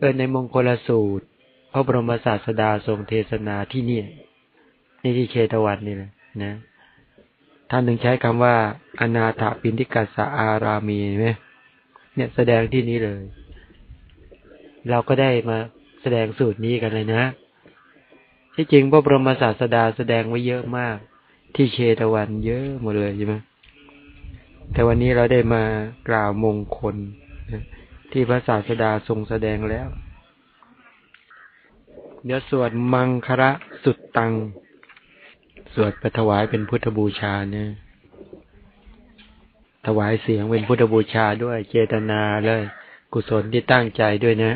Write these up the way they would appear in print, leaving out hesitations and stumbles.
ในมงคลสูตรพระบรมศาสดาทรงเทศนาที่นี่ในที่เชตวันนี่แหละนะท่านถึงใช้คำว่าอนาถปิณฑิกัสสะอารามีไหมเนี่ยแสดงที่นี้เลยเราก็ได้มาแสดงสูตรนี้กันเลยนะที่จริงพระบรมศาสดาแสดงไว้เยอะมากที่เชตวันเยอะหมดเลยใช่ไหมแต่วันนี้เราได้มากล่าวมงคลที่พระศาสดาทรงแสดงแล้วเดี๋ยวสวดมังคละสุตตังสวดไปถวายเป็นพุทธบูชาเนี่ยถวายเสียงเป็นพุทธบูชาด้วยเจตนาเลยกุศลที่ตั้งใจด้วยนะ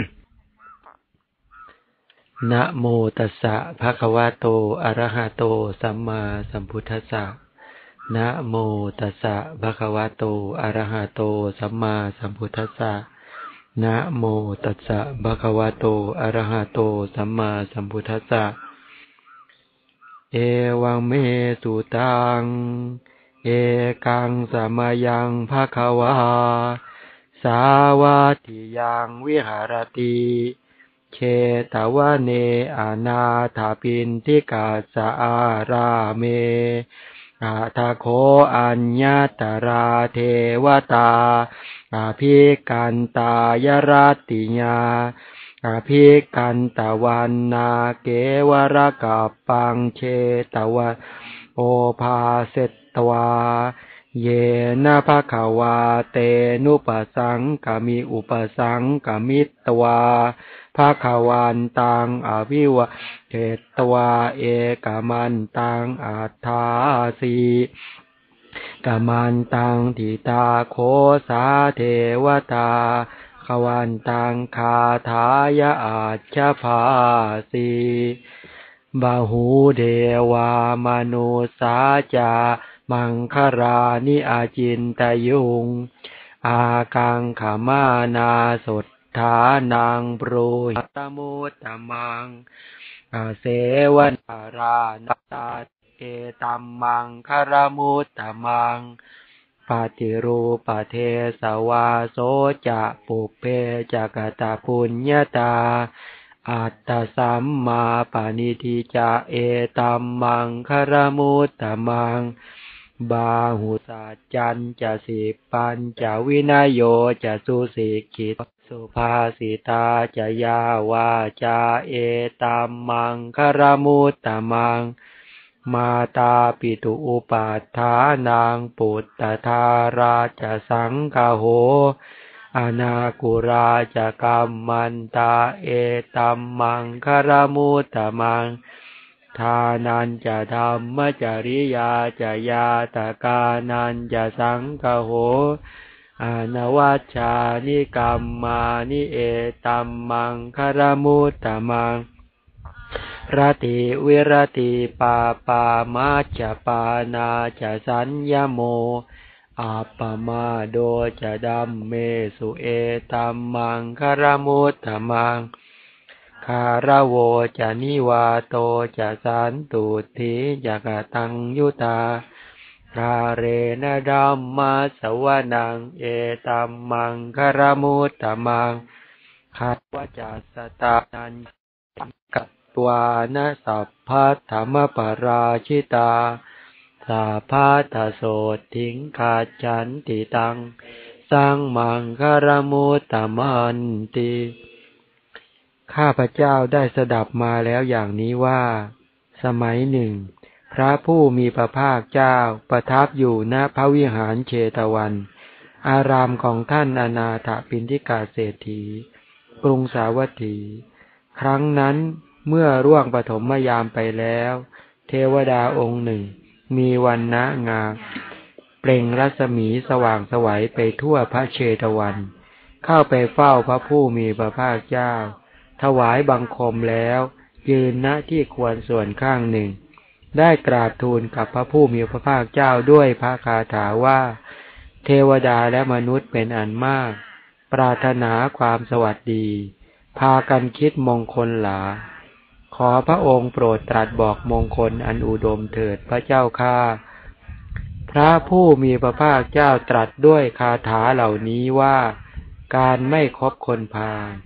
นะโมตัสสะภะคะวะโตอะระหะโตสัมมาสัมพุทธัสสะนะโมตัสสะภะคะวะโตอะระหะโตสัมมาสัมพุทธัสสะนะโมตัสสะภะคะวะโตอะระหะโตสัมมาสัมพุทธัสสะเอวังเมสุตังเอกังสมยังภะคะวะสาวัตถิยังวิหารติเชตวะเนอนาถปิณฑิกัสสะอาราเมอาทาโคอัญญตราเทวตาอาภิกันตายรติญาอาภิกันตวันนาเกวรกัปปังเชตวะโอภาเสตวาเยนะภะคะวาเตนุปสังกามิอุปสังกามิตวาภะคะวันตังอภิวะเทตวาเอกมันตังอัฏฐาสีกามันตังทิตาโคสาเทวตาขวันตังคาถายะอาจฉภาสีบาหูเดวามนุสาจามังครานิอาจินตยุงอากังขมานาสดฐานังปรูหิตมุตตมังเสวนอารานัตตาเอตัมมังคารมุตตมังปฏิรูปเทสวาโสจะปุเพจักตปุญญาตาอัตตสัมมาปณิทิจะเอตัมมังคารมุตตมังบาหุสัจจันจะสิปัญจะวินัยโยจะสุสิกิตสุภาสิตาจะยาวาจาเอตัมมังคารมุตตมังมาตาปิตุอุปัฏฐานังปุตตธาราจะสังฆโหอนาคุราจะกัมมันตาเอตัมมังคารมุตตมังทานันจะธรรมจริยาจะยาตกานันจะสังฆโหอนวัชฌานิกัมมานิเอตัมมังคารมุตตมังรติวิรติปาปามาจะปานาจะสัญญโมอัปปมาโดจะดัมเมสุเอตัมมังคารมุตตมังคารโวจะนิวาโตจะสันตุถิจะกตังยุตาคาเรนะดัมมาสวนังเอตัมมังคารมุตตมังขัดวจัสสตานันกัตตวานะสัพพะธรรมปราชิตาสัพพะทโสทิงขาจันติตังสังมังคารมุตตมันติข้าพเจ้าได้สดับมาแล้วอย่างนี้ว่าสมัยหนึ่งพระผู้มีพระภาคเจ้าประทับอยู่ณพระวิหารเชตวันอารามของท่านอนาถปิณฑิกาเศรษฐีกรุงสาวัตถีครั้งนั้นเมื่อร่วงปฐมยามไปแล้วเทวดาองค์หนึ่งมีวรรณะงามเปล่งรัศมีสว่างไสวไปทั่วพระเชตวันเข้าไปเฝ้าพระผู้มีพระภาคเจ้าถวายบังคมแล้วยืนณที่ควรส่วนข้างหนึ่งได้กราบทูลกับพระผู้มีพระภาคเจ้าด้วยพระคาถาว่าเทวดาและมนุษย์เป็นอันมากปรารถนาความสวัสดีพากันคิดมงคลหลาขอพระองค์โปรดตรัสบอกมงคลอันอุดมเถิดพระเจ้าข้าพระผู้มีพระภาคเจ้าตรัสด้วยคาถาเหล่านี้ว่าการไม่คบคนพาล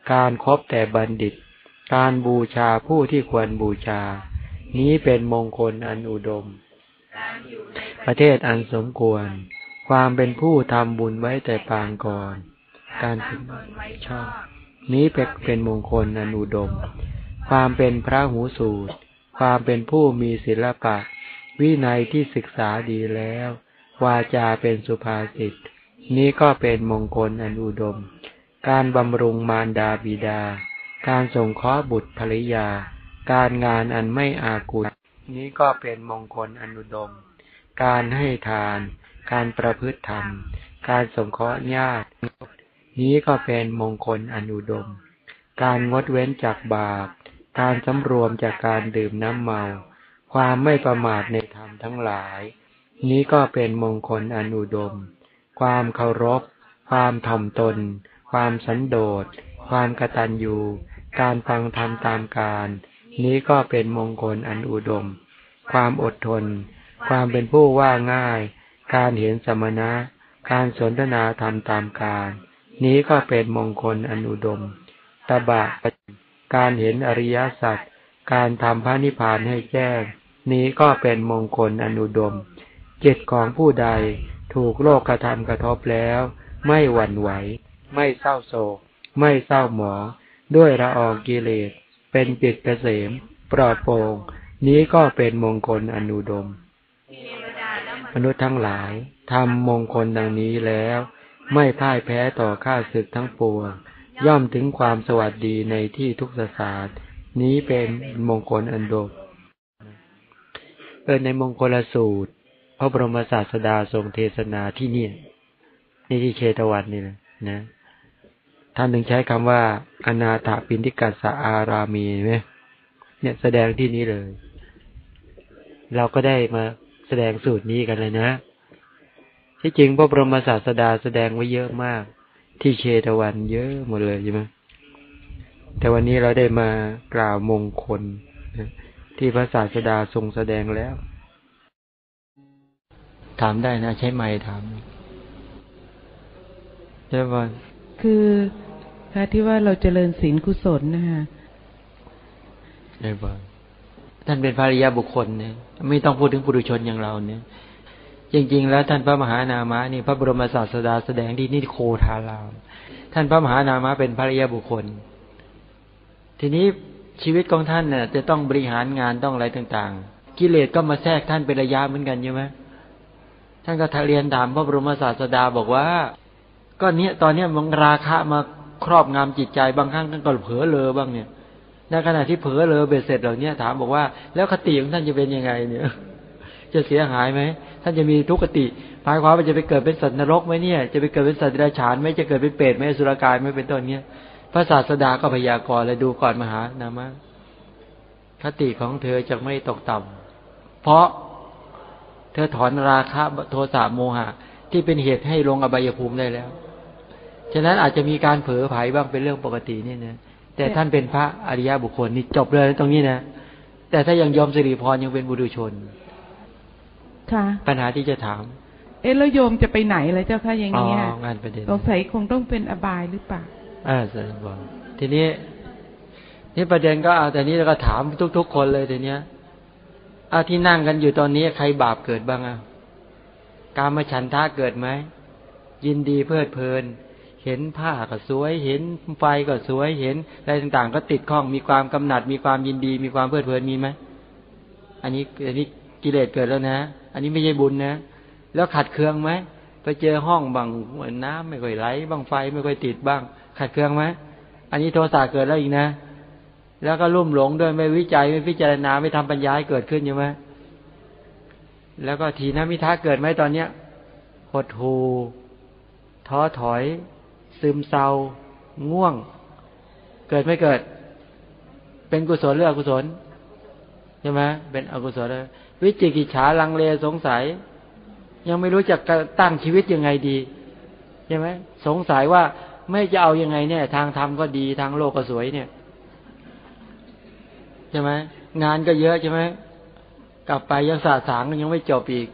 การคบแต่บัณฑิตการบูชาผู้ที่ควรบูชานี้เป็นมงคลอันอุดมประเทศอันสมควรความเป็นผู้ทำบุญไว้แต่ปางก่อนการเป็นชอบนี้เป็นมงคลอันอุดมความเป็นพระหูสูตรความเป็นผู้มีศิลปะวินัยที่ศึกษาดีแล้ววาจาเป็นสุภาษิตนี้ก็เป็นมงคลอันอุดมการบำรุงมารดาบิดาการสงเคราะห์บุตรภริยาการงานอันไม่อากุลนี้ก็เป็นมงคลอันอุดมการให้ทานการประพฤติธรรมการสงเคราะห์ญาตินี้ก็เป็นมงคลอันอุดมการงดเว้นจากบาปการสำรวมจากการดื่มน้ำเมาความไม่ประมาทในธรรมทั้งหลายนี้ก็เป็นมงคลอันอุดมความเคารพความถ่อมตนความสันโดษความกตัญญูการฟังธรรมตามกาลนี้ก็เป็นมงคลอันอุดมความอดทนความเป็นผู้ว่าง่ายการเห็นสมณะการสนทนาธรรมตามกาลนี้ก็เป็นมงคลอันอุดมตบะการเห็นอริยสัจการทำพระนิพพานให้แจ้งนี้ก็เป็นมงคลอันอุดมจิตของผู้ใดถูกโลกกระทำกระทบแล้วไม่หวั่นไหวไม่เศร้าโศกไม่เศร้าหมองด้วยละอองกิเลสเป็นจิตเกษมปลอดโปร่งนี้ก็เป็นมงคลอันอุดมมนุษย์ทั้งหลายทำมงคลดังนี้แล้วไม่พ่ายแพ้ต่อข้าศึกทั้งปวงย่อมถึงความสวัสดีในที่ทุกสถานนี้เป็นมงคลอันโดดในมงคลสูตรพระบรมศาสดาทรงเทศนาที่นี่ในที่เชตวันนี่นะท่านถึงใช้คำว่าอนาถปิณฑิกัสสะอารามีไหมเนี่ยแสดงที่นี้เลยเราก็ได้มาแสดงสูตรนี้กันเลยนะที่จริงพระบรมศาสดาแสดงไว้เยอะมากที่เชตวันเยอะหมดเลยใช่ไหมแต่วันนี้เราได้มากล่าวมงคลที่พระศาสดาทรงแสดงแล้วถามได้นะใช้ไมค์ถามใช่ป่ะคือค่ะที่ว่าเราเจริญศีลกุศลนะคะใช่ป่ะท่านเป็นพระอริยบุคคลเนี่ยไม่ต้องพูดถึงปุถุชนอย่างเราเนี่ยจริงๆแล้วท่านพระมหานามะนี่พระบรมศาสดาแสดงที่นิโคทารามท่านพระมหานามะเป็นพระอริยบุคคลทีนี้ชีวิตของท่านเนี่ยจะต้องบริหารงานต้องอะไรต่างๆกิเลสก็มาแทรกท่านเป็นระยะเหมือนกันใช่ไหมท่านก็เรียนถามพระบรมศาสดาบอกว่าก็เนี้ยตอนเนี้ยมันราคะมาครอบงำจิตใจบางครั้งท่านก็เผลอเลอบ้างเนี่ยในขณะที่เผลอเลอเบ็ดเสร็จเหล่านี้ถามบอกว่าแล้วคติของท่านจะเป็นยังไงเนี่ยจะเสียหายไหมท่านจะมีทุกขติหมายความว่าจะไปเกิดเป็นสัตว์นรกไหมเนี่ยจะไปเกิดเป็นสัตว์เดรัจฉานไหมจะเกิดเป็นเปรตไหมอสุรกายไหมเป็นต้นเนี้ยพระศาสดาก็พยากรณ์เลยดูก่อนมหานามะคติของเธอจะไม่ตกต่ำเพราะเธอถอนราคะโทสะโมหะที่เป็นเหตุให้ลงอบายภูมิได้แล้วฉะนั้นอาจจะมีการเผลอไผลบ้างเป็นเรื่องปกตินี่นะแต่ท่านเป็นพระอริยบุคคลนี่จบเลยตรงนี้นะแต่ถ้ายังยอมสิริพรยังเป็นบุรุชนค่ะปัญหาที่จะถามแล้วโยมจะไปไหนล่ะเจ้าค่ะอย่างนี้งานประเด็นสงสัยคงต้องเป็นอบายหรือเปล่าสิริพรทีนี้นี่ประเด็นก็เอาแต่นี้เราก็ถามทุกๆคนเลยทีเนี้ยที่นั่งกันอยู่ตอนนี้ใครบาปเกิดบ้างกามฉันทะเกิดไหมยินดีเพลิดเพลินเห็นผ้าก็สวยเห็นไฟก็สวยเห็นอะไรต่างๆก็ติดข้องมีความกำหนัดมีความยินดีมีความเพลิดเพลินมีไหมอันนี้กิเลสเกิดแล้วนะอันนี้ไม่ใช่บุญนะแล้วขัดเคืองไหมไปเจอห้องบางน้ำไม่ค่อยไหลบางไฟไม่ค่อยติดบ้างขัดเคืองไหมอันนี้โทสะเกิดแล้วอีกนะแล้วก็ลุ่มหลงด้วยไม่วิจัยไม่พิจารณาไม่ทำปัญญาให้เกิดขึ้นใช่ไหมแล้วก็ทีนมิทะเกิดไหมตอนเนี้ยหดหู่ท้อถอยซึมเศร้าง่วงเกิดไม่เกิดเป็นกุศลหรืออกุศลใช่ไหมเป็นอกุศลเลยวิจิกิจฉาลังเลสงสัยยังไม่รู้จักตั้งชีวิตยังไงดีใช่ไหมสงสัยว่าไม่จะเอายังไงเนี่ยทางธรรมก็ดีทางโลกก็สวยเนี่ยใช่ไหมงานก็เยอะใช่ไหมกลับไปยังสาสางยังไม่จบอีก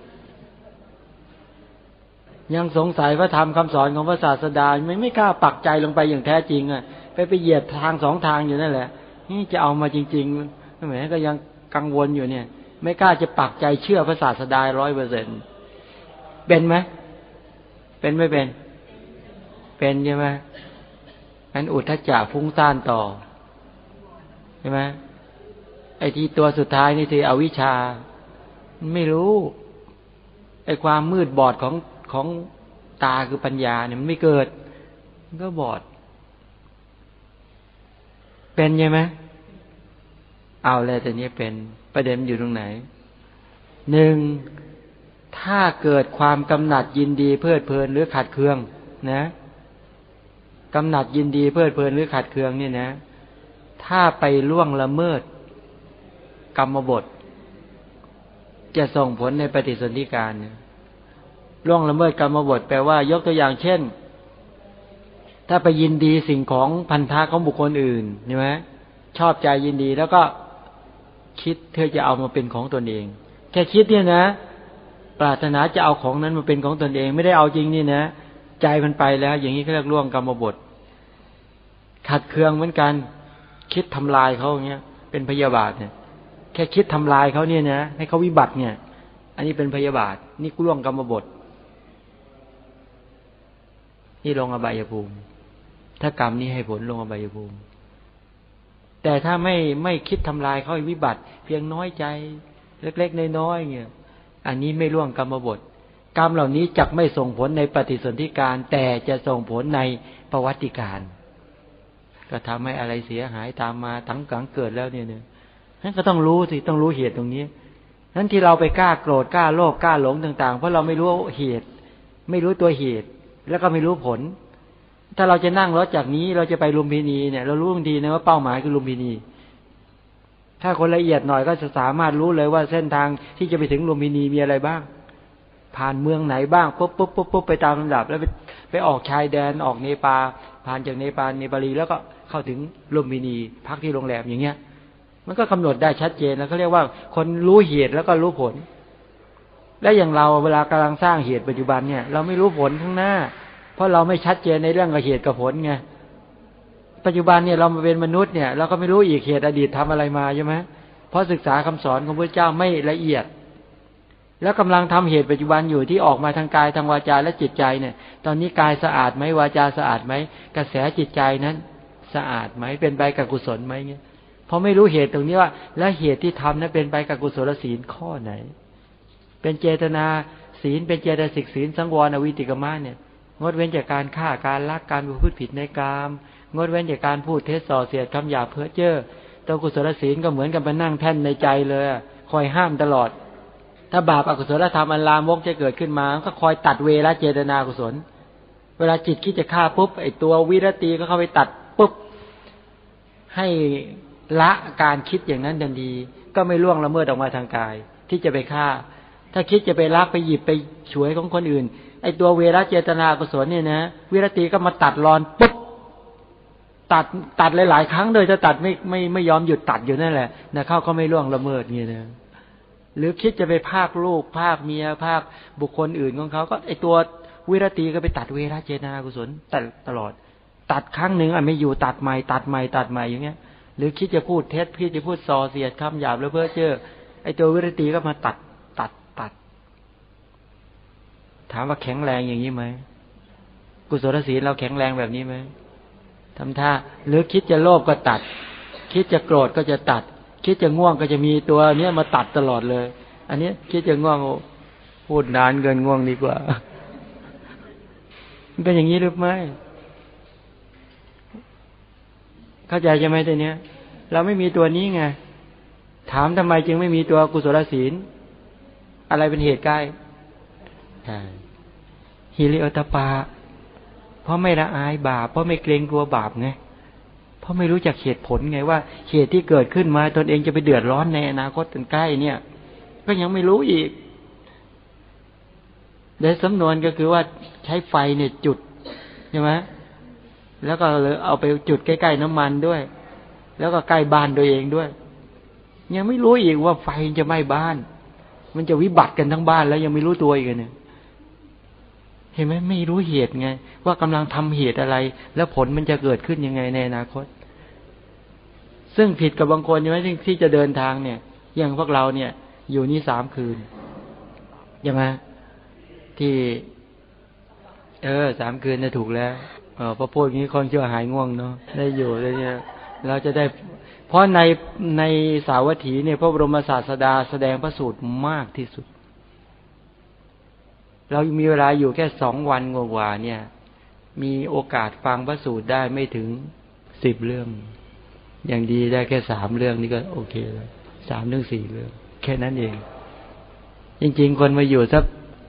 ยังสงสัยว่าธรรมคำสอนของพระศาสดาไม่กล้าปักใจลงไปอย่างแท้จริงไปเหยียดทางสองทางอยู่นั่นแหละนี่จะเอามาจริงๆแหมก็ยังกังวลอยู่เนี่ยไม่กล้าจะปักใจเชื่อพระศาสดา 100% เป็นไหมเป็นไม่เป็นเป็นใช่ไหมงั้นอุทธัจจะฟุ้งซ่านต่อใช่ไหมไอ้ที่ตัวสุดท้ายนี่คืออวิชชาไม่รู้ไอ้ความมืดบอดของตาคือปัญญาเนี่ยมันไม่เกิดมันก็บอดเป็นใช่ไหมเอาเลยแต่นี้เป็นประเด็นอยู่ตรงไหนหนึ่งถ้าเกิดความกำหนัดยินดีเพลิดเพลินหรือขัดเคืองนะกำหนัดยินดีเพลิดเพลินหรือขัดเคืองนี่นะถ้าไปล่วงละเมิดกรรมบทจะส่งผลในปฏิสนธิการล่วงละเมิดกรรมบทแปลว่ายกตัวอย่างเช่นถ้าไปยินดีสิ่งของพันธะของบุคคลอื่นใช่ไหมชอบใจยินดีแล้วก็คิดเธอจะเอามาเป็นของตนเองแค่คิดเนี่ยนะปรารถนาจะเอาของนั้นมาเป็นของตนเองไม่ได้เอาจริงนี่นะใจมันไปแล้วอย่างนี้เขาเรียกล่วงกรรมบทขัดเคืองเหมือนกันคิดทำลายเขาอย่างเงี้ยเป็นพยาบาทเนี่ยแค่คิดทำลายเขาเนี่ยนะให้เขาวิบัติเนี่ยอันนี้เป็นพยาบาทนี่ล่วงกรรมบทนี่ลงอบายภูมิถ้ากรรมนี้ให้ผลลงอบายภูมิแต่ถ้าไม่คิดทำลายเขาวิบัติเพียงน้อยใจเล็กๆน้อยๆเงี้ยอันนี้ไม่ล่วงกรรมบทกรรมเหล่านี้จักไม่ส่งผลในปฏิสนธิการแต่จะส่งผลในประวัติการก็ทำให้อะไรเสียหายตามมาทั้งกังเกิดแล้วเนี่ยนั้นก็ต้องรู้สิต้องรู้เหตุตรงนี้นั้นที่เราไปกล้าโกรธกล้าโลภกล้าหลงต่างๆเพราะเราไม่รู้เหตุไม่รู้ตัวเหตุแล้วก็ไม่รู้ผลถ้าเราจะนั่งรถจากนี้เราจะไปลุมพินีเนี่ยเรารู้ดีนะว่าเป้าหมายคือลุมพินีถ้าคนละเอียดหน่อยก็จะสามารถรู้เลยว่าเส้นทางที่จะไปถึงลุมพินีมีอะไรบ้างผ่านเมืองไหนบ้างปุ๊บไปตามลำดับแล้วไปออกชายแดนออกเนปาลผ่านจากเนปาลีแล้วก็เข้าถึงลุมพินีพักที่โรงแรมอย่างเงี้ยมันก็กำหนดได้ชัดเจนแล้วเขาเรียกว่าคนรู้เหตุแล้วก็รู้ผลและอย่างเราเวลากำลังสร้างเหตุปัจจุบันเนี่ยเราไม่รู้ผลข้างหน้าเพราะเราไม่ชัดเจนในเรื่องเหตุกับผลไงปัจจุบันเนี่ยเรามาเป็นมนุษย์เนี่ยเราก็ไม่รู้อีกเหตุอดีตทำอะไรมาใช่ไหมเพราะศึกษาคำสอนของพระเจ้าไม่ละเอียดแล้วกำลังทำเหตุปัจจุบันอยู่ที่ออกมาทางกายทางวาจาและจิตใจเนี่ยตอนนี้กายสะอาดไหมวาจาสะอาดไหมกระแสจิตใจนั้นสะอาดไหมเป็นไปกับกุศลไหมเงี้ยเพราะไม่รู้เหตุตรงนี้ว่าแล้วเหตุที่ทำนั้นเป็นไปกับกุศลศีลข้อไหนเป็นเจตนาศีลเป็นเจตสิกศีลสังวรอวิติกมะเนี่ยงดเว้นจากการฆ่าการลักการประพฤติผิดในกามงดเว้นจากการพูดเท็จส่อเสียดคำหยาบเพ้อเจ้อตัวกุศลศีลก็เหมือนกับไปนั่งแท่นในใจเลยคอยห้ามตลอดถ้าบาปอกุศลธรรมอันลามกจะเกิดขึ้นมาก็คอยตัดเวรเจตนากุศลเวลาจิตคิดจะฆ่าปุ๊บไอ้ตัววิรติก็เข้าไปตัดปุ๊บให้ละการคิดอย่างนั้นทันทีก็ไม่ล่วงละเมิดออกมาทางกายที่จะไปฆ่าถ้าคิดจะไปลักไปหยิบไปฉวยของคนอื่นไอ้ตัวเวรเจตนากุศลเนี่ยนะวิรติก็มาตัดรอนปุ๊บตัดหลายๆครั้งโดยจะตัดไม่ยอมหยุดตัดอยู่นั่นแหละนะเข้าก็ไม่ล่วงละเมิดเงี้ยนะหรือคิดจะไปภาคลูกภาคเมียภาคบุคคลอื่นของเขาก็ไอ้ตัววิรติก็ไปตัดเวรเจตนากุศลตลอดตัดครั้งหนึ่งไม่อยู่ตัดใหม่อย่างเงี้ยหรือคิดจะพูดเท็จคิดจะพูดส่อเสียดคำหยาบแล้วเพ้อเจ้อไอ้ตัววิรติก็มาตัดถามว่าแข็งแรงอย่างนี้ไหมกุศลศีลเราแข็งแรงแบบนี้ไหมทำท่าหรือคิดจะโลภก็ตัดคิดจะโกรธก็จะตัดคิดจะง่วงก็จะมีตัวเนี้ยมาตัดตลอดเลยอันนี้คิดจะง่วงพูดนานเกินง่วงดีกว่ามันเป็นอย่างนี้หรือไม่เข้าใจใช่ไหมตัวเนี้ยเราไม่มีตัวนี้ไงถามทำไมจึงไม่มีตัวกุศลศีลอะไรเป็นเหตุใกล้ฮิริโอตปาเพราะไม่ละอายบาปเพราะไม่เกรงกลัวบาปไงเพราะไม่รู้จักเหตุผลไงว่าเหตุที่เกิดขึ้นมาตนเองจะไปเดือดร้อนในอนาคตใกล้เนี่ยก็ยังไม่รู้อีกโดยสำนวนก็คือว่าใช้ไฟเนี่ยจุดใช่ไหมแล้วก็เอาไปจุดใกล้ๆน้ำมันด้วยแล้วก็ใกล้บ้านตัวเองด้วยยังไม่รู้อีกว่าไฟจะไหม้บ้านมันจะวิบัติกันทั้งบ้านแล้วยังไม่รู้ตัวอีกเนี่ยเห็นไหมไม่รู้เหตุไงว่ากำลังทำเหตุอะไร แล้วผลมันจะเกิดขึ้นยังไงในอนาคตซึ่งผิดกับบางคนใช่ไหมที่จะเดินทางเนี่ยอย่างพวกเราเนี่ยอยู่นี่3 คืนใช่ไหมที่3 คืนเนี่ยถูกแล้วพอพูดอย่างนี้คนเชื่อหายง่วงเนาะได้อยู่เลยเนี่ยเราจะได้เพราะในสาวัตถีเนี่ยพระบรมศาสดาแสดงพระสูตรมากที่สุดเรามีเวลาอยู่แค่2 วันกว่าเนี่ยมีโอกาสฟังพระสูตรได้ไม่ถึง10 เรื่องอย่างดีได้แค่3 เรื่องนี่ก็โอเคแล้ว3 ถึง 4 เรื่องแค่นั้นเองจริงๆคนมาอยู่สัก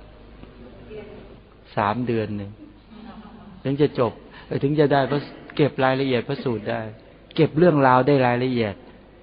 3 เดือนนึงถึงจะจบถึงจะได้เก็บรายละเอียดพระสูตรได้เก็บเรื่องราวได้รายละเอียด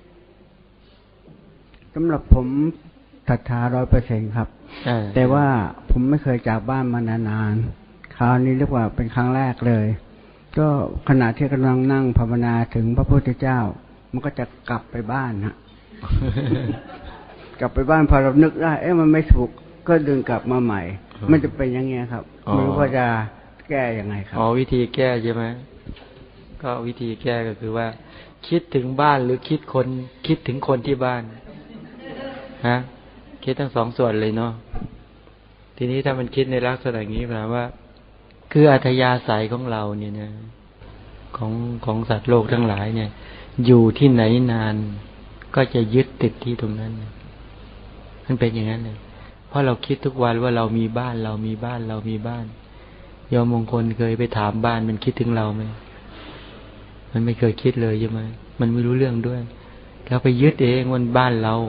สำหรับผมศรัทธา 100% ครับแต่ว่าผมไม่เคยจากบ้านมานานๆคราวนี้เรียกว่าเป็นครั้งแรกเลยก็ขณะที่กำลังนั่งภาวนาถึงพระพุทธเจ้ามันก็จะกลับไปบ้านฮะ กลับไปบ้านพอเรานึกได้มันไม่ถูกก็ดึงกลับมาใหม่มันจะเป็นอย่างเงี้ยครับไม่รู้ว่าจะแก้ยังไงครับวิธีแก้ใช่ไหมก็วิธีแก้ก็คือว่าคิดถึงบ้านหรือคิดถึงคนที่บ้านฮะคิดทั้ง2 ส่วนเลยเนาะทีนี้ถ้ามันคิดในลักษณะอย่างนี้แปลว่าคืออัธยาศัยของเราเนี่ยนะของสัตว์โลกทั้งหลายเนี่ยอยู่ที่ไหนนานก็จะยึดติดที่ตรงนั้นมันเป็นอย่างนั้นเลยเพราะเราคิดทุกวันว่าเรามีบ้านเรามีบ้านเรามีบ้านยอมมงคลเคยไปถามบ้านมันคิดถึงเราไหมมันไม่เคยคิดเลยใช่ไหมมันไม่รู้เรื่องด้วยเราไปยึดเองวันบ้านเรา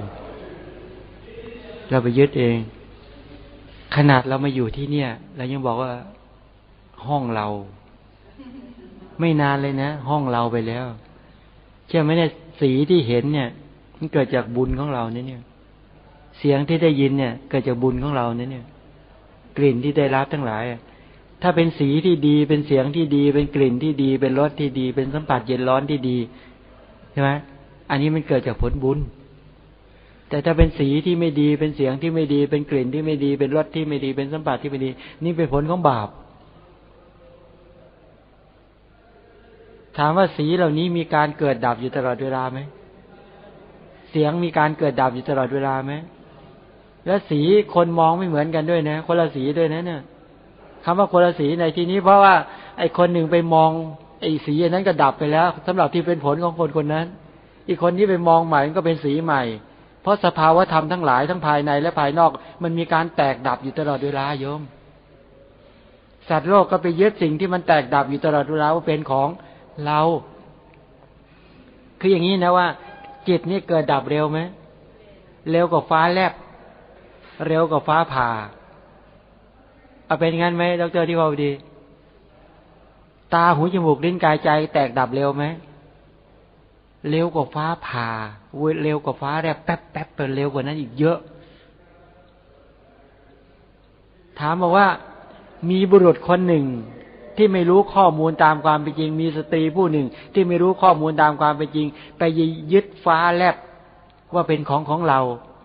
ไปยึดเองขนาดเรามาอยู่ที่เนี่ยเรายังบอกว่าห้องเราไม่นานเลยนะห้องเราไปแล้วเชื่อไหมเนี่ยสีที่เห็นเนี่ยมันเกิดจากบุญของเราเนี่ยเสียงที่ได้ยินเนี่ยเกิดจากบุญของเราเนี่ยกลิ่นที่ได้รับทั้งหลายถ้าเป็นสีที่ดีเป็นเสียงที่ดีเป็นกลิ่นที่ดีเป็นรสที่ดีเป็นสัมผัสเย็นร้อนที่ดีใช่ไหมอันนี้มันเกิดจากผลบุญแต่ถ้าเป็นสีที่ไม่ดีเป็นเสียงที่ไม่ดีเป็นกลิ่นที่ไม่ดีเป็นรสที่ไม่ดีเป็นสัมผัสที่ไม่ดีนี่เป็นผลของบาปถามว่าสีเหล่านี้มีการเกิดดับอยู่ตลอดเวลาไหมเสียงมีการเกิดดับอยู่ตลอดเวลาไหมและสีคนมองไม่เหมือนกันด้วยนะคนละสีด้วยนะเนี่ยคำว่าคนละสีในที่นี้เพราะว่าไอ้คนหนึ่งไปมองไอ้สีอันนั้นก็ดับไปแล้วสำหรับที่เป็นผลของคนคนนั้นอีกคนที่ไปมองใหม่ก็เป็นสีใหม่เพราะสภาวธรรมทั้งหลายทั้งภายในและภายนอกมันมีการแตกดับอยู่ตลอดเวลาโยมสัตว์โลกก็ไปยึดสิ่งที่มันแตกดับอยู่ตลอดเวลาว่าเป็นของเราคืออย่างนี้นะว่าจิตนี่เกิดดับเร็วไหมเร็วกว่าฟ้าแลบเร็วกว่าฟ้าผ่าเอาเป็นงั้นไหมดร.ที่ว่าดีตาหูจมูกลิ้นกายใจแตกดับเร็วไหมเร็วกว่าฟ้าผ่าเร็วกว่าฟ้าแลบแป๊บแป๊บเป็นเร็วกว่านั้นอีกเยอะถามบอกว่ามีบุรุษคนหนึ่งที่ไม่รู้ข้อมูลตามความเป็นจริงมีสตรีผู้หนึ่งที่ไม่รู้ข้อมูลตามความเป็นจริงไปยึดฟ้าแลบว่าเป็นของเรา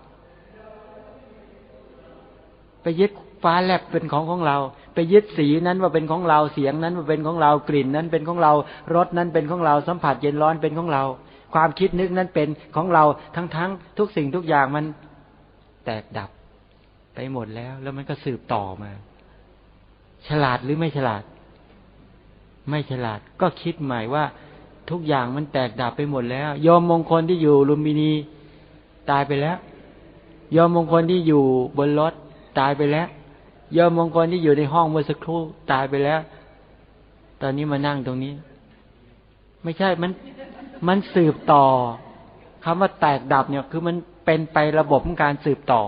ไปยึดฟ้าแลบเป็นของเราไปยึดสีนั้นว่าเป็นของเราเสียงนั้นว่าเป็นของเรากลิ่นนั้นเป็นของเรารสนั้นเป็นของเราสัมผัสเย็นร้อนเป็นของเราความคิดนึกนั้นเป็นของเราทั้งทุกสิ่งทุกอย่างมันแตกดับไปหมดแล้วมันก็สืบต่อมาฉลาดหรือไม่ฉลาดไม่ฉลาดก็คิดใหม่ว่าทุกอย่างมันแตกดับไปหมดแล้วยอมมงคลที่อยู่ลุมพินีตายไปแล้วยอมมงคลที่อยู่บนรถตายไปแล้วยอมมงคลที่อยู่ในห้องเมื่อสักครู่ตายไปแล้วตอนนี้มานั่งตรงนี้ไม่ใช่มันสืบต่อคำว่าแตกดับเนี่ยคือมันเป็นไประบบของการสืบต่อ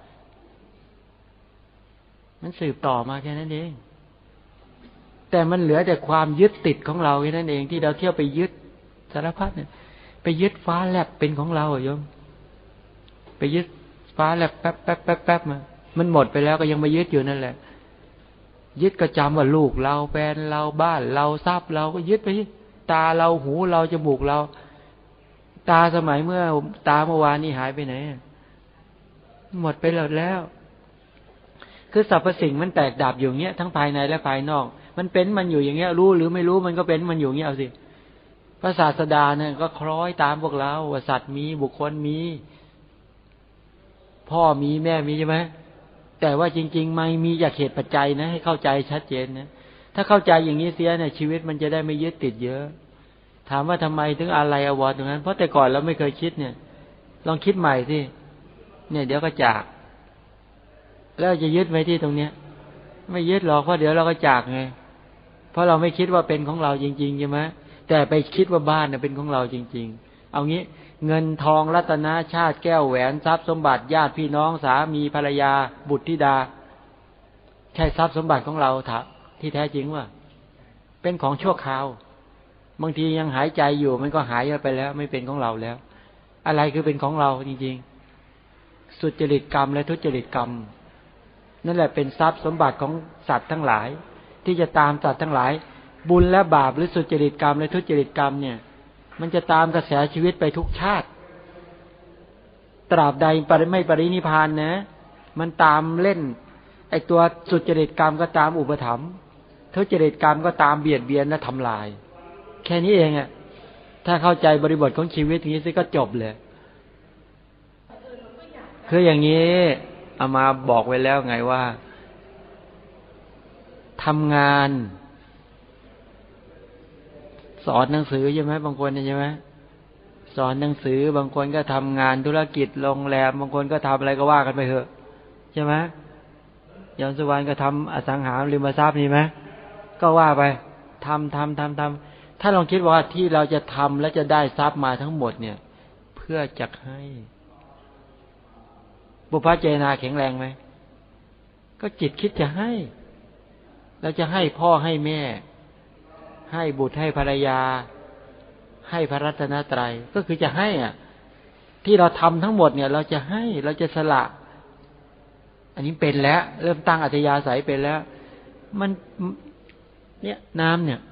มันสืบต่อมาแค่นั้นเองแต่มันเหลือแต่ความยึดติดของเราแค่นั้นเองที่เราเที่ยวไปยึดสารพัดเนี่ยไปยึดฟ้าแลบเป็นของเราโยมไปยึดฟ้าแลบแป๊บแป๊บแป๊บแป๊บมามันหมดไปแล้วก็ยังมายึดอยู่นั่นแหละยึดก็จำว่าลูกเราแฟนเราบ้านเราทรัพย์เราก็ยึดไปตาเราหูเราจมูกเราตาสมัยเมื่อตาเมื่อวานนี้หายไปไหนหมดไปแล้วคือสรรพสิ่งมันแตกดับอยู่เงี้ยทั้งภายในและภายนอกมันเป็นมันอยู่อย่างเงี้ยรู้หรือไม่รู้มันก็เป็นมันอยู่เงี้ยเอาสิพระศาสดาเนี่ยก็คล้อยตามพวกเราว่าสัตว์มีบุคคลมีพ่อมีแม่มีใช่ไหมแต่ว่าจริงๆไม่มีจากเหตุปัจจัยนะให้เข้าใจชัดเจนนะถ้าเข้าใจอย่างนี้เสียเนี่ยชีวิตมันจะได้ไม่ยึดติดเยอะถามว่าทำไมถึงอะไรอวรตรงนั้นเพราะแต่ก่อนเราไม่เคยคิดเนี่ยลองคิดใหม่สิเนี่ยเดี๋ยวก็จากแล้วจะยึดไว้ที่ตรงเนี้ยไม่ยึดหรอกเพราะเดี๋ยวเราก็จากไงเพราะเราไม่คิดว่าเป็นของเราจริงๆใช่ไหมแต่ไปคิดว่าบ้านเนี่ยเป็นของเราจริงๆเอางี้เงินทองรัตนะชาติแก้วแหวนทรัพย์สมบัติญาติพี่น้องสามีภรรยาบุตรธิดาใช่ทรัพย์สมบัติของเราที่แท้จริงว่าเป็นของชั่วคราวบางทียังหายใจอยู่มันก็หายไปแล้วไม่เป็นของเราแล้วอะไรคือเป็นของเราจริงๆสุจริตกรรมและทุจริตกรรมนั่นแหละเป็นทรัพย์สมบัติของสัตว์ทั้งหลายที่จะตามสัตว์ทั้งหลายบุญและบาปหรือสุจริตกรรมและทุจริตกรรมเนี่ยมันจะตามกระแสชีวิตไปทุกชาติตราบใดไม่ปรินิพพานนะมันตามเล่นไอตัวสุจริตกรรมก็ตามอุปถัมภ์ทุจริตกรรมก็ตามเบียดเบียนและทำลายแค่นี้เองอ่ะถ้าเข้าใจบริบทของชีวิตนี้ซิก็จบเลยคืออย่างนี้เอามาบอกไว้แล้วไงว่าทำงานสอนหนังสือใช่ไหมบางคนใช่ไหมสอนหนังสือบางคนก็ทำงานธุรกิจโรงแรมบางคนก็ทำอะไรก็ว่ากันไปเถอะใช่ไหมยอนสุวรรณก็ทำอสังหาริมทรัพย์นี่ไหมก็ว่าไปทำถ้าลองคิดว่าที่เราจะทำและจะได้ทรัพย์มาทั้งหมดเนี่ยเพื่อจะให้บุพเพเจนาแข็งแรงไหมก็จิตคิดจะให้เราจะให้พ่อให้แม่ให้บุตรให้ภรรยาให้พระรัตนตรัยก็คือจะให้อ่ะที่เราทำทั้งหมดเนี่ยเราจะให้เราจะสละอันนี้เป็นแล้วเริ่มตั้งอัธยาศัยเป็นแล้วมันเนี่ยน้ำเนี่ย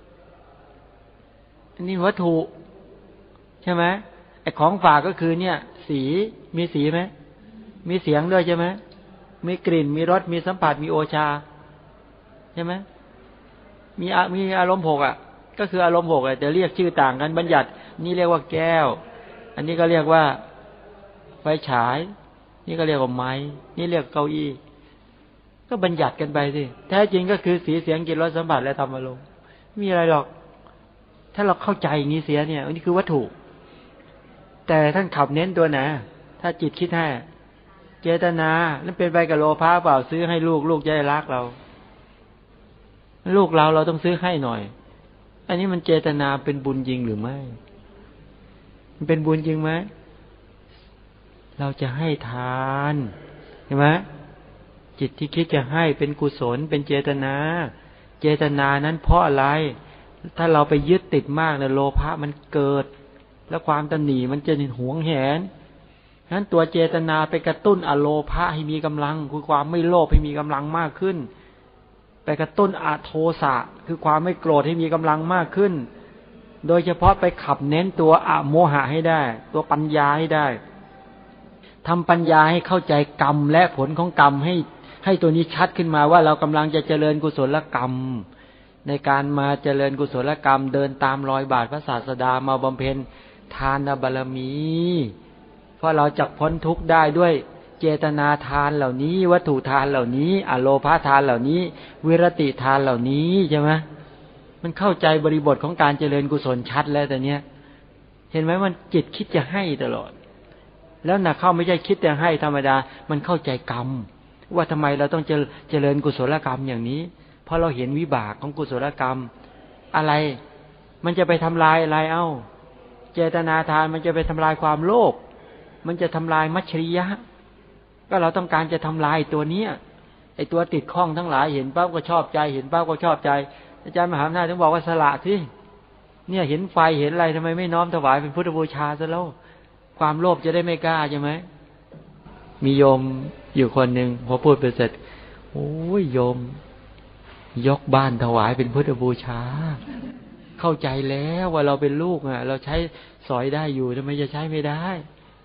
อันนี้วัตถุใช่ไหมไอ้ของฝากก็คือเนี่ยสีมีสีไหมมีเสียงด้วยใช่ไหมมีกลิ่นมีรสมีสัมผัสมีโอชาใช่ไหมมีอารมณ์หกอ่ะก็คืออารมณ์หกแต่เรียกชื่อต่างกันบัญญัตินี่เรียกว่าแก้วอันนี้ก็เรียกว่าไฟฉายนี่ก็เรียกว่าไม้นี่เรียกเก้าอี้ก็บัญญัติกันไปสิแท้จริงก็คือสีเสียงกลิ่นรสสัมผัสและธรรมอารมณ์ไม่มีอะไรหรอกถ้าเราเข้าใจอย่างนี้เสียเนี่ยอันนี้คือวัตถุแต่ท่านขับเน้นตัวไหนถ้าจิตคิดให้เจตนานั่นเป็นไปกับโลภะเปล่าซื้อให้ลูกจะได้รักเราลูกเราต้องซื้อให้หน่อยอันนี้มันเจตนาเป็นบุญจริงหรือไม่มันเป็นบุญจริงไหมเราจะให้ทานเห็นไหมจิตที่คิดจะให้เป็นกุศลเป็นเจตนาเจตนานั้นเพราะอะไรถ้าเราไปยึดติดมากเนี่ยโลภะมันเกิดแล้วความตนีมันจะหวงแหนฉะนั้นตัวเจตนาไปกระตุ้นอโลภะให้มีกำลังคือความไม่โลภให้มีกำลังมากขึ้นไปกระตุ้นอโทสะคือความไม่โกรธให้มีกำลังมากขึ้นโดยเฉพาะไปขับเน้นตัวอโมหะให้ได้ตัวปัญญาให้ได้ทำปัญญาให้เข้าใจกรรมและผลของกรรมให้ตัวนี้ชัดขึ้นมาว่าเรากำลังจะเจริญกุศลกรรมในการมาเจริญกุศลกรรมเดินตามรอยบาทพระศาสดามาบำเพ็ญทานบารมีเพราะเราจะพ้นทุกข์ได้ด้วยเจตนาทานเหล่านี้วัตถุทานเหล่านี้อโลภทานเหล่านี้วิรติทานเหล่านี้ใช่ไหมมันเข้าใจบริบทของการเจริญกุศลชัดแล้วแต่เนี้ยเห็นไหมมันจิตคิดจะให้ตลอดแล้วนะเข้าไม่ใช่คิดแต่ให้ธรรมดามันเข้าใจกรรมว่าทำไมเราต้องเจริญกุศลกรรมอย่างนี้เพราะเราเห็นวิบากของกุศลกรรมอะไรมันจะไปทำลายอะไรเจตนาทานมันจะไปทำลายความโลภมันจะทำลายมัจฉริยะก็เราต้องการจะทำลายตัวเนี้ยไอตัวติดข้องทั้งหลายเห็นปั๊บก็ชอบใจเห็นปั๊บก็ชอบใจอาจารย์มหาอำนาจถึงบอกว่าสละที่เนี่ยเห็นไฟเห็นอะไรทำไมไม่น้อมถวายเป็นพุทธบูชาซะแล้วความโลภจะได้ไม่กล้าใช่ไหมมีโยมอยู่คนหนึ่งพอพูดไปเสร็จโอ้ยโยมยกบ้านถวายเป็นพุทธบูชาเข้าใจแล้วว่าเราเป็นลูกเราใช้สอยได้อยู่ทำไมจะใช้ไม่ได้แต่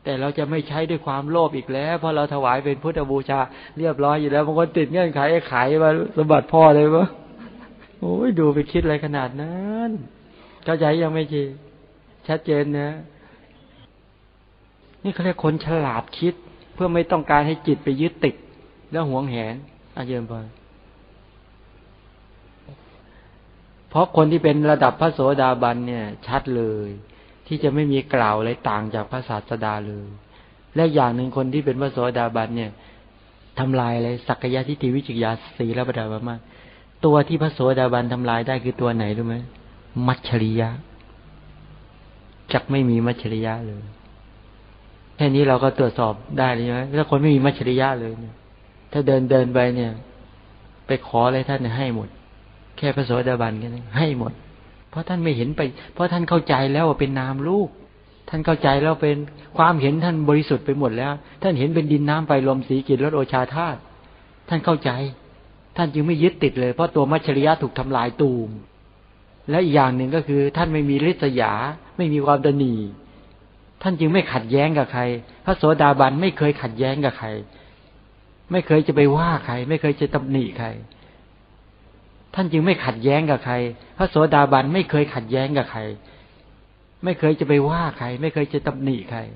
แต่เราจะไม่ใช้ด้วยความโลภอีกแล้วเพราะเราถวายเป็นพุทธบูชาเรียบร้อยอยู่แล้วบางคนติดเงื่อนไขไอ้ขายมาสมบัติพ่อเลยวะโอ้ยดูไปคิดอะไรขนาดนั้นเข้าใจยังไม่จีชัดเจนนะนี่เขาเรียกคนฉลาดคิดเพื่อไม่ต้องการให้จิตไปยึดติดแล้วหวงแหนอาเยินพอเพราะคนที่เป็นระดับพระโสดาบันเนี่ยชัดเลยที่จะไม่มีกล่าวอะไรต่างจากพระศาสดาเลยและอย่างหนึ่งคนที่เป็นพระโสดาบันเนี่ยทำลายอะไรสักกายทิฏฐิวิจิกิจฉาสีและปฏิบัติมาตัวที่พระโสดาบันทำลายได้คือตัวไหนรู้ไหมมัจฉริยะจักไม่มีมัจฉริยะเลยแค่นี้เราก็ตรวจสอบได้เลยใช่ไหมถ้าคนไม่มีมัจฉริยะเลยเนี่ยถ้าเดินไปเนี่ยไปขออะไรท่านเนี่ยให้หมดแค่พระโสดาบันแค่นั้นให้หมดเพราะท่านไม่เห็นไปเพราะท่านเข้าใจแล้วว่าเป็นนามรูปท่านเข้าใจแล้วเป็นความเห็นท่านบริสุทธิ์ไปหมดแล้วท่านเห็นเป็นดินน้ำไฟลมสีกลิ่นรสโอชาธาตุท่านเข้าใจท่านจึงไม่ยึดติดเลยเพราะตัวมัจฉริยะถูกทำลายตูมและอีกอย่างหนึ่งก็คือท่านไม่มีริษยาไม่มีความตนีท่านจึงไม่ขัดแย้งกับใครพระโสดาบันไม่เคยขัดแย้งกับใครไม่เคยจะไปว่าใครไม่เคยจะตำหนิใครท่านจึงไม่ขัดแย้งกับใครพระโสดาบันไม่เคยขัดแย้งกับใครไม่เคยจะไปว่าใครไม่เคยจะตำหนิใคร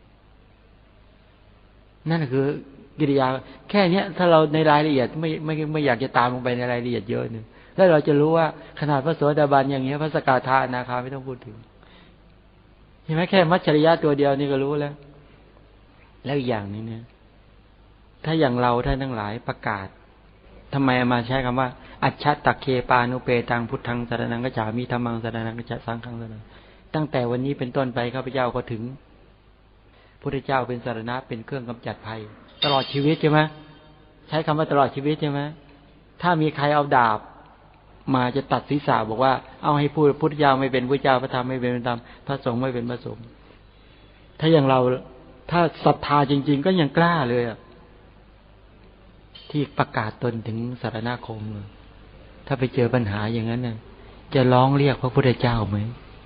นั่นคือกิริยาแค่นี้ถ้าเราในรายละเอียดไม่อยากจะตามลงไปในรายละเอียดเยอะนึงแล้วเราจะรู้ว่าขนาดพระโสดาบันอย่างเงี้ยพระสกทาอนาคาไม่ต้องพูดถึงเห็นไหมแค่มัจฉริยะตัวเดียวนี่ก็รู้แล้วแล้วอีกอย่างนึงเนี่ยถ้าอย่างเราท่านทั้งหลายประกาศทำไมมาใช้คำว่าอัจฉตักเคปานุเปตังพุทธังสรณังกัจฉามิธัมมังสรณังกัจฉาสังฆังสรณังตั้งแต่วันนี้เป็นต้นไปข้าพเจ้าก็ถึงพุทธเจ้าเป็นสรณะเป็นเครื่องกำจัดภัยตลอดชีวิตใช่ไหมใช้คำว่าตลอดชีวิตใช่ไหมถ้ามีใครเอาดาบมาจะตัดศีรษะบอกว่าเอาให้พูดพุทธเจ้าไม่เป็นพุทธเจ้าพระธรรมไม่เป็นพระธรรมพระสงฆ์ไม่เป็นพระสงฆ์ถ้าอย่างเราถ้าศรัทธาจริงๆก็ยังกล้าเลยที่ประกาศตนถึงสรณคมถ้าไปเจอปัญหาอย่างนั้นน่ะจะร้องเรียกพระพุทธเจ้าไหม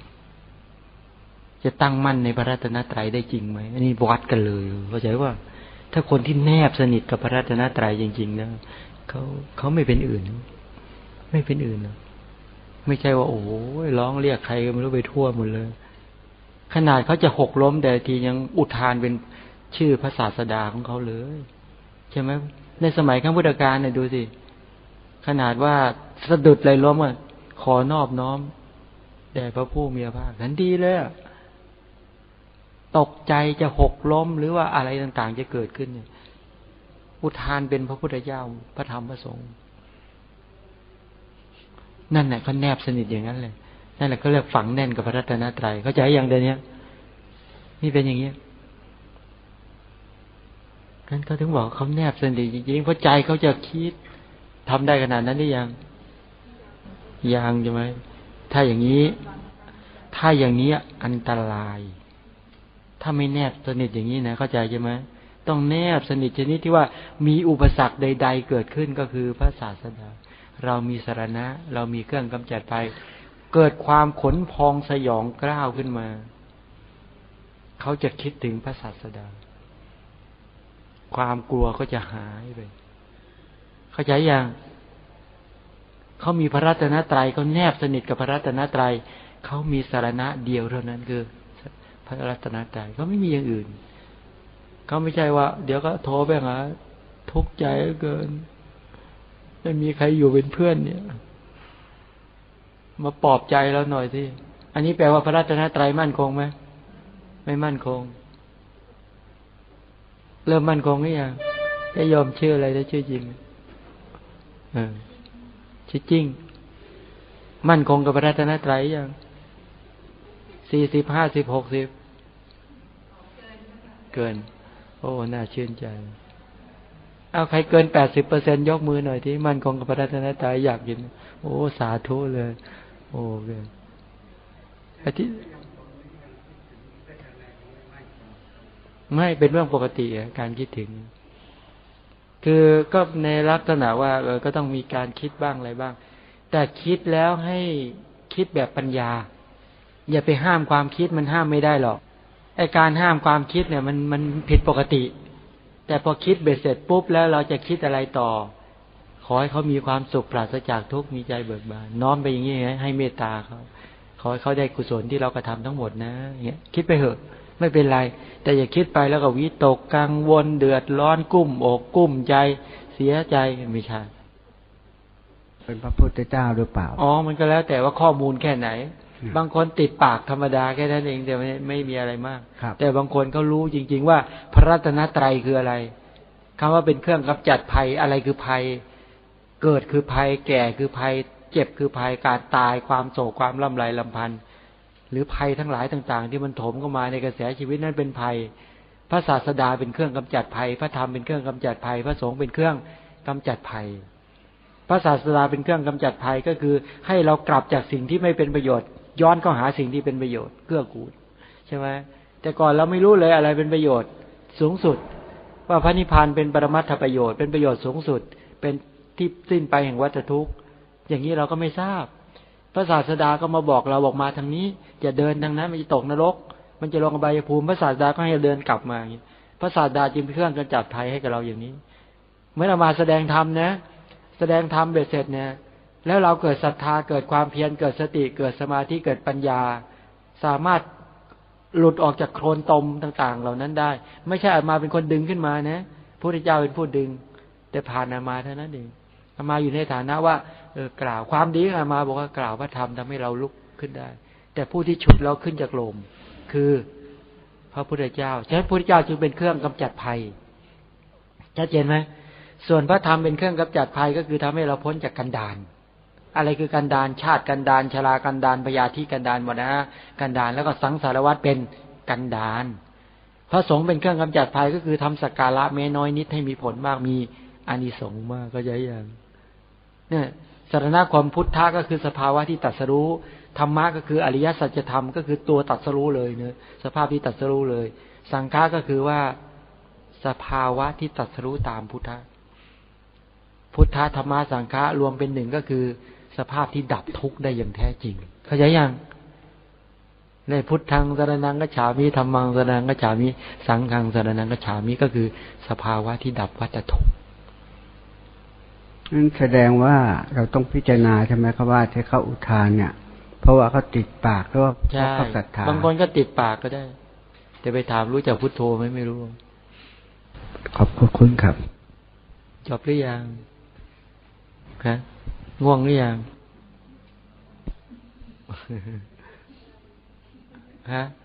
จะตั้งมั่นในพระรัตนตรัยได้จริงไหมอันนี้วัดกันเลยเข้าใจว่าถ้าคนที่แนบสนิทกับพระรัตนตรัยจริงๆนะเขาไม่เป็นอื่นไม่เป็นอื่นนะไม่ใช่ว่าโอ้ยร้องเรียกใครก็ไม่รู้ไปทั่วหมดเลยขนาดเขาจะหกล้มแต่ทียังอุทานเป็นชื่อพระศาสดาของเขาเลยใช่ไหมในสมัยครั้งพุทธกาลเนี่ยดูสิขนาดว่าสะดุดเลยล้มขอนอบน้อมแด่พระผู้มีพระภาคทันทีเลยตกใจจะหกล้มหรือว่าอะไรต่างๆจะเกิดขึ้นเนี่ยอุทานเป็นพระพุทธเจ้าพระธรรมพระสงฆ์นั่นแหละเขาแนบสนิทอย่างนั้นเลยนั่นแหละเขาเรียกฝังแน่นกับพระรัตนตรัยเข้าใจอย่างเดียวนี้นี่เป็นอย่างนี้นั้นเขาถึงบอกเขาแนบสนิทจริงๆเพราะใจเขาจะคิดทำได้ขนาดนั้นได้ยังใช่ไหมถ้าอย่างนี้อันตรายถ้าไม่แนบสนิทอย่างนี้นะเข้าใจใช่ไหมต้องแนบสนิทชนิดที่ว่ามีอุปสรรคใดๆเกิดขึ้นก็คือพระศาสดาเรามีสรณะเรามีเครื่องกำจัดภัยเกิดความขนพองสยองกล้าวขึ้นมาเขาจะคิดถึงพระศาสดาความกลัวก็จะหายไปเข้าใจยังเขามีพระรัตนตรัยเขาแนบสนิทกับพระรัตนตรัยเขามีสรณะเดียวเท่านั้นคือพระรัตนตรัยเขาไม่มีอย่างอื่นเขาไม่ใช่ว่าเดี๋ยวก็โทรไปหาทุกข์ใจเกินไม่มีใครอยู่เป็นเพื่อนเนี่ยมาปลอบใจเราหน่อยสิอันนี้แปลว่าพระรัตนตรัยมั่นคงไหมไม่มั่นคงเริ่มมั่นคงหรือยังจะยอมชื่ออะไรได้ชื่อจริงชื่อจริงมั่นคงกับพระรัตนตรัยยัง40 50 60เกินโอ้น่าชื่นใจเอาใครเกิน 80% ยกมือหน่อยที่มั่นคงกับพระรัตนตรัยอยากยินโอ้สาธุเลยโอ้เกินอาทิตย์ไม่เป็นเรื่องปกติการคิดถึงคือก็ในลักษณะว่าก็ต้องมีการคิดบ้างอะไรบ้างแต่คิดแล้วให้คิดแบบปัญญาอย่าไปห้ามความคิดมันห้ามไม่ได้หรอกไอ้การห้ามความคิดเนี่ยมันผิดปกติแต่พอคิดเบ็ดเสร็จปุ๊บแล้วเราจะคิดอะไรต่อขอให้เขามีความสุขปราศจากทุกข์มีใจเบิกบานน้อมไปอย่างนี้ให้เมตตาเขาขอให้เขาได้กุศลที่เรากระทำทั้งหมดนะเนี่ยคิดไปเถอะไม่เป็นไรแต่อย่าคิดไปแล้วก็วิตกกังวลเดือดร้อนกุ้มอกกุ้มใจเสียใจไม่ใช่เป็นพระพุทธเจ้าหรือเปล่าอ๋อมันก็แล้วแต่ว่าข้อมูลแค่ไหนบางคนติดปากธรรมดาแค่นั้นเองแต่ไม่มีอะไรมากแต่บางคนเขารู้จริงๆว่าพระรัตนตรัยคืออะไรคำว่าเป็นเครื่องกำจัดภัยอะไรคือภัยเกิดคือภัยแก่คือภัยเจ็บคือภัยการตายความโศกความลำไรลำพันธ์หรือภัยทั้งหลายต่างๆที่มันโถมเข้ามาในกระแสชีวิตนั้นเป็นภัยพระศาสดาเป็นเครื่องกำจัดภัยพระธรรมเป็นเครื่องกำจัดภัยพระสงฆ์เป็นเครื่องกำจัดภัยพระศาสดาเป็นเครื่องกำจัดภัยก็คือให้เรากลับจากสิ่งที่ไม่เป็นประโยชน์ย้อนเข้าหาสิ่งที่เป็นประโยชน์เกื้อกูลใช่ไหมแต่ก่อนเราไม่รู้เลยอะไรเป็นประโยชน์สูงสุดว่าพระนิพพานเป็นปรมัตถประโยชน์เป็นประโยชน์สูงสุดเป็นที่สิ้นไปแห่งวัฏทุกข์อย่างนี้เราก็ไม่ทราบพระศาสดาก็มาบอกเราบอกมาทางนี้อย่าเดินทางนั้นมันจะตกนรกมันจะลงอบายภูมิพระศาสดาก็ให้เดินกลับมาอย่างนี้พระศาสดาจึงเป็นเครื่องกำจัดภัยให้กับเราอย่างนี้เมื่อเรามาแสดงธรรมนะแสดงธรรมเบ็ดเสร็จเนี่ยแล้วเราเกิดศรัทธาเกิดความเพียรเกิดสติเกิดสมาธิเกิดปัญญาสามารถหลุดออกจากโคลนตมต่างๆเหล่านั้นได้ไม่ใช่อาตมาเป็นคนดึงขึ้นมานะพระพุทธเจ้าเป็นผู้ดึงแต่ผ่านอาตมาเท่านั้นเองอาตมาอยู่ในฐานะว่ากล่าวความดีอาตมาบอกว่ากล่าวพระธรรมทำให้เราลุกขึ้นได้แต่ผู้ที่ฉุดเราขึ้นจากโลมคือพระพุทธเจ้าฉะนั้นพระพุทธเจ้าจึงเป็นเครื่องกำจัดภัยชัดเจนไหมส่วนพระธรรมเป็นเครื่องกำจัดภัยก็คือทำให้เราพ้นจากกันดารอะไรคือกันดารชาติกันดารชรากันดารพยาธิกันดารมรณะกันดารแล้วก็สังสารวัฏเป็นกันดารพระสงฆ์เป็นเครื่องกำจัดภัยก็คือทำสักการะแม้น้อยนิดให้มีผลมากมีอานิสงส์มากก็ใหญ่อย่างเนี่ยสรณความพุทธะก็คือสภาวะที่ตรัสรู้ธรรมะก็คืออริยสัจธรรมก็คือตัวตรัสรู้เลยเนอะสภาพที่ตรัสรู้เลยสังฆะก็คือว่าสภาวะที่ตรัสรู้ตามพุทธะพุทธะธรรมะสังฆะรวมเป็นหนึ่งก็คือสภาพที่ดับทุกข์ได้อย่างแท้จริงเข้าใจยังในพุทธังสรณังกัจฉามิธัมมังสรณังกัจฉามิสังฆังสรณังกัจฉามิก็คือสภาวะที่ดับวัฏทุกข์นั่นแสดงว่าเราต้องพิจารณาใช่ไหมครับว่าที่เขาอุทานเนี่ยเพราะว่าเขาติดปากหรือว่าเขาศรัทธาบางคนก็ติดปากก็ได้แต่ไปถามรู้จักพุทโธไหมไม่รู้ขอบคุณครับจบหรือยังฮะง่วงหรือยังฮะ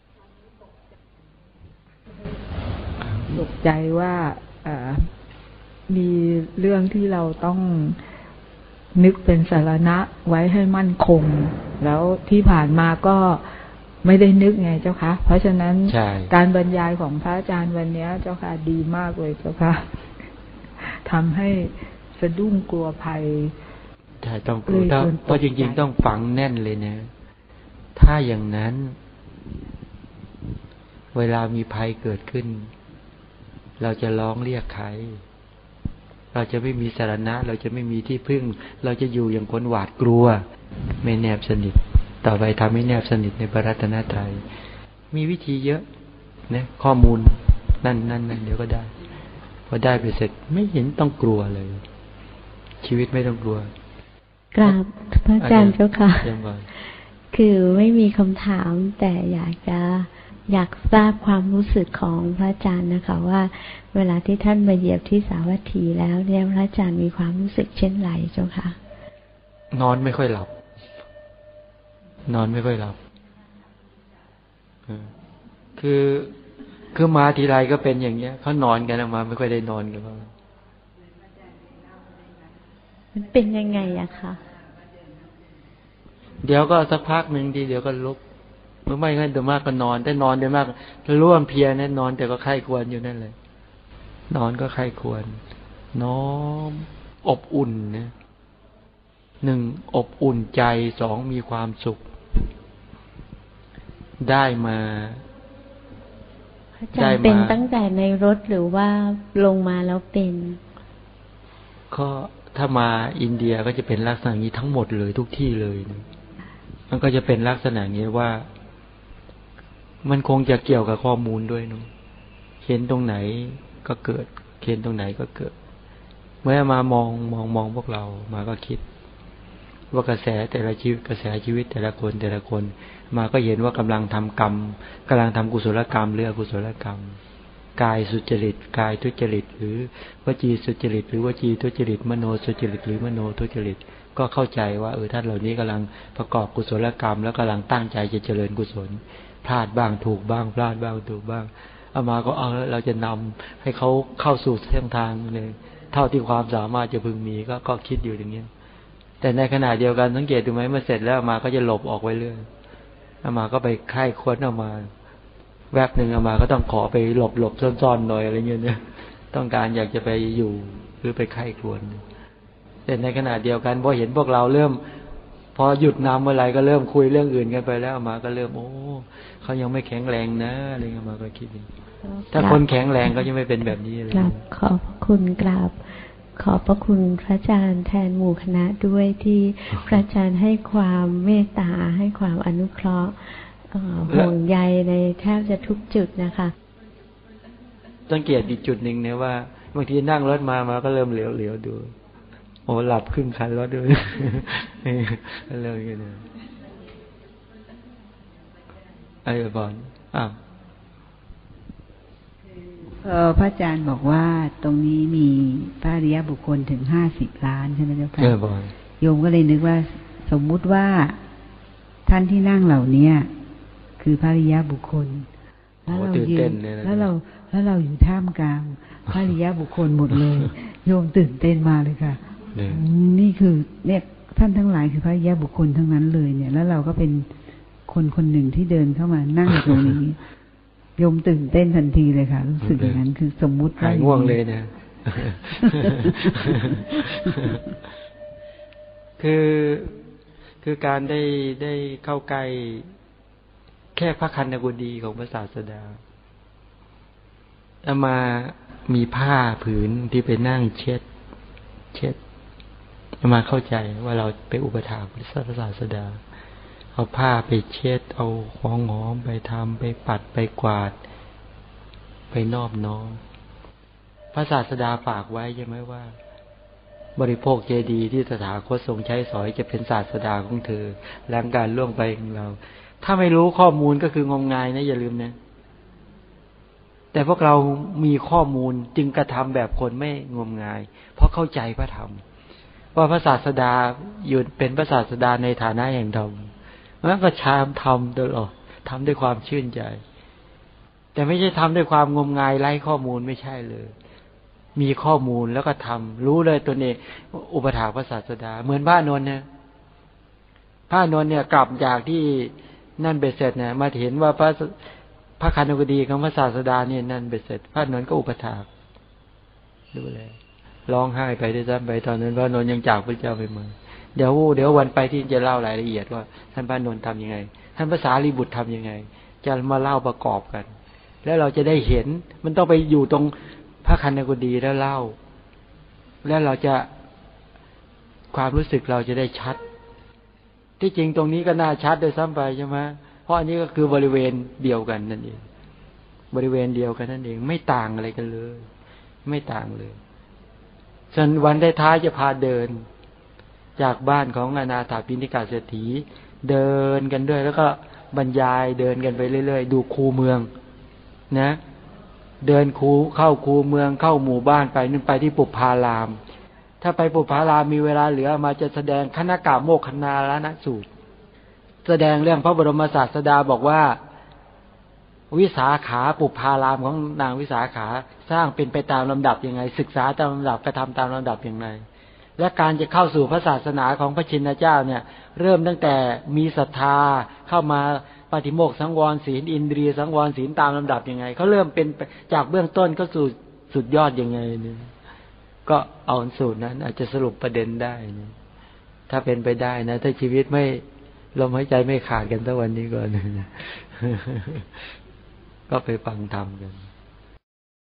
ตกใจว่ามีเรื่องที่เราต้องนึกเป็นสารณะไว้ให้มั่นคงแล้วที่ผ่านมาก็ไม่ได้นึกไงเจ้าคะเพราะฉะนั้นการบรรยายของพระอาจารย์วันนี้เจ้าค่ะดีมากเลยเจ้าค่ะทำให้สะดุ้งกลัวภัยใช่ต้องกลัวเพราะจริงๆต้องฝังแน่นเลยนะถ้าอย่างนั้นเวลามีภัยเกิดขึ้นเราจะร้องเรียกใครเราจะไม่มีสรณะเราจะไม่มีที่พึ่งเราจะอยู่อย่างคนหวาดกลัวไม่แนบสนิทต่อไปทำให้แนบสนิทในพระรัตนตรัยมีวิธีเยอะนะข้อมูลนั่นเดี๋ยวก็ได้พอได้ไปเสร็จไม่เห็นต้องกลัวเลยชีวิตไม่ต้องกลัวกราบพระอาจารย์เจ้าค่ะคือไม่มีคำถามแต่อยากทราบความรู้สึกของพระอาจารย์นะคะว่าเวลาที่ท่านมาเหยียบที่สาวัตถีแล้วเนี่ยพระอาจารย์มีความรู้สึกเช่นไรเจ้าค่ะนอนไม่ค่อยหลับคือมาทีไรก็เป็นอย่างเงี้ยเขานอนกันมาไม่ค่อยได้นอนกันบ้างมันเป็นยังไงอะคะเดี๋ยวก็สักพักหนึ่งทีเดี๋ยวก็ลุกเมื่อไม่งั้นเดี๋ยวมากก็นอนแต่นอนเดี๋ยวมากร่วมเพลียนะนอนแต่ก็ไข้ควรอยู่นั่นเลยนอนก็ไข้ควรน้อมอบอุ่นนะ1อบอุ่นใจ2มีความสุขได้มาอาจารย์เป็นตั้งแต่ในรถหรือว่าลงมาแล้วเป็นก็ถ้ามาอินเดียก็จะเป็นลักษณะนี้ทั้งหมดเลยทุกที่เลยมันก็จะเป็นลักษณะนี้ว่ามันคงจะเกี่ยวกับข้อมูลด้วยเนาะเห็นตรงไหนก็เกิดเห็นตรงไหนก็เกิดเมื่อมามองพวกเรามาก็คิดว่ากระแสแต่ละชีวิตกระแสชีวิตแต่ละคนมาก็เห็นว่ากำลังทำกรรมกำลังทำกุศลกรรมหรืออกุศลกรรมกายสุจริตกายทุจริตหรือวจีสุจริตหรือวจีทุจริตมโนสุจริตหรือมโนทุจริตก็เข้าใจว่าท่านเหล่านี้กำลังประกอบกุศลกรรมแล้วกำลังตั้งใจจะเจริญกุศลพลาดบ้างถูกบ้างพลาดบ้างถูกบ้างเอามาก็เราจะนำให้เขาเข้าสู่เส้นทางเลยเท่าที่ความสามารถจะพึงมีก็คิดอยู่อย่างนี้แต่ในขณะเดียวกันสังเกตดูไหมเมื่อเสร็จแล้วมาก็จะหลบออกไว้เรื่อยเอามาก็ไปไข้ค้นเอามาแวบหนึ่งเอามาก็ต้องขอไปหลบซ่อนๆหน่อยอะไรเงี้ยเนี่ยต้องการอยากจะไปอยู่หรือไปไข้ควรแต่ในขณะเดียวกันพอเห็นพวกเราเริ่มพอหยุดนำเมื่อไรก็เริ่มคุยเรื่องอื่นกันไปแล้วมาก็เริ่มเขายังไม่แข็งแรงนะอะไรเงี้ยมาก็คิดถ้าคนแข็งแรงก็จะไม่เป็นแบบนี้เลยขอบพระคุณกราบขอบพระคุณพระอาจารย์แทนหมู่คณะด้วยที่พระอาจารย์ให้ความเมตตาให้ความอนุเคราะห์ห่วงใยในแทบจะทุกจุดนะคะสังเกตอีกจุดหนึ่งเนี่ยว่าบางทีนั่งรถมาก็เริ่มเหลียวดูหลับครึ่งคันรถด้วยเริ่มกันเลยไอ้บอลพระอาจารย์บอกว่าตรงนี้มีพระอริยบุคคลถึง50 ล้านใช่ไหมเจ้าค่ะโยมก็เลยนึกว่าสมมุติว่าท่านที่นั่งเหล่านี้คือพระอริยบุคคลแล้วเรายืนแล้วเราอยู่ท่ามกลางพระอริยบุคคลหมดเลยโยมตื่นเต้นมาเลยค่ะนี่คือเนี่ยท่านทั้งหลายคือพระอริยบุคคลทั้งนั้นเลยเนี่ยแล้วเราก็เป็นคนหนึ่งที่เดินเข้ามานั่งตรงนี้โยมตื่นเต้นทันทีเลยค่ะรู้สึกอย่างนั้นคือสมมุติหายง่วงเลยนะคือการได้เข้าใกล้แค่พระคันธกุฎีของพระศาสดามามีผ้าผืนที่ไปนั่งเช็ดมาเข้าใจว่าเราไปอุปถากพระศาสดาเอาผ้าไปเช็ดเอาของหอมไปทำไปปัดไปกวาดไปนอบน้อมพระศาสดาฝากไว้ใช่ไหมว่าบริโภคเจดีย์ที่ตถาคตทรงใช้สอยจะเป็นศาสดาของเธอแรงการล่วงไปของเราถ้าไม่รู้ข้อมูลก็คืองมงายนะอย่าลืมนะแต่พวกเรามีข้อมูลจึงกระทำแบบคนไม่งมงายเพราะเข้าใจพระธรรมว่าพระศาสดาอยู่เป็นพระศาสดาในฐานะแห่งธรรมแล้วก็ชามทำตลอดทำด้วยความชื่นใจแต่ไม่ใช่ทำด้วยความงมงายไร้ข้อมูลไม่ใช่เลยมีข้อมูลแล้วก็ทำรู้เลยตัวเองอุปถากพระศาสดาเหมือนพระอานนท์เนี่ยพระอานนท์เนี่ยกลับจากที่นั่นเบ็ดเสร็จเนี่ยมาเห็นว่าพระคันธกุฎีของพระศาสดาเนี่ยนั่นเบ็ดเสร็จพระอานนท์ก็อุปถากดูแลร้องไห้ไปด้วยซ้ำไปตอนนั้นพระอานนท์ยังจากพระเจ้าไปมาเดี๋ยววันไปที่จะเล่ารายละเอียดว่าท่านพระอานนท์ทำยังไงท่านพระสารีบุตรทำยังไงจะมาเล่าประกอบกันแล้วเราจะได้เห็นมันต้องไปอยู่ตรงพระคันธกุฎีแล้วเล่าแล้วเราจะความรู้สึกเราจะได้ชัดที่จริงตรงนี้ก็น่าชัดโดยซ้ำไปใช่ไหมเพราะอันนี้ก็คือบริเวณเดียวกันนั่นเองบริเวณเดียวกันนั่นเองไม่ต่างอะไรกันเลยไม่ต่างเลยส่วนวันท้ายจะพาเดินจากบ้านของอนาถปิณฑิกเศรษฐีเดินกันด้วยแล้วก็บรรยายเดินกันไปเรื่อยๆดูคูเมืองนะเดินเข้าคูเมืองเข้าหมู่บ้านไปนั่นไปที่ปุพพารามถ้าไปปุพพารามมีเวลาเหลือมาจะแสดงคณกะโมคคันนาลนะสูตรแสดงเรื่องพระบรมศาสดาบอกว่าวิสาขาปุพพารามของนางวิสาขาสร้างเป็นไปตามลำดับยังไงศึกษาตามลำดับกระทำตามลำดับอย่างไรและการจะเข้าสู่พระศาสนาของพระชินเจ้าเนี่ยเริ่มตั้งแต่มีศรัทธาเข้ามาปฏิโมกข์สังวรศีลอินทรีย์สังวรศีลตามลำดับยังไงเขาเริ่มเป็นจากเบื้องต้นก็สู่สุดยอดยังไงเนี่ยก็เอาสูตรนั้นอาจจะสรุปประเด็นได้นะถ้าเป็นไปได้นะถ้าชีวิตไม่ลมหายใจไม่ขาดกันตั้งวันนี้ก่อนก็ไปฟังธรรมกัน